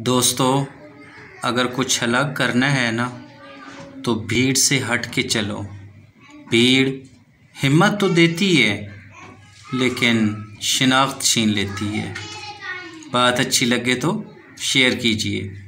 दोस्तों, अगर कुछ अलग करना है ना तो भीड़ से हट के चलो। भीड़ हिम्मत तो देती है लेकिन शिनाख्त छीन लेती है। बात अच्छी लगे तो शेयर कीजिए।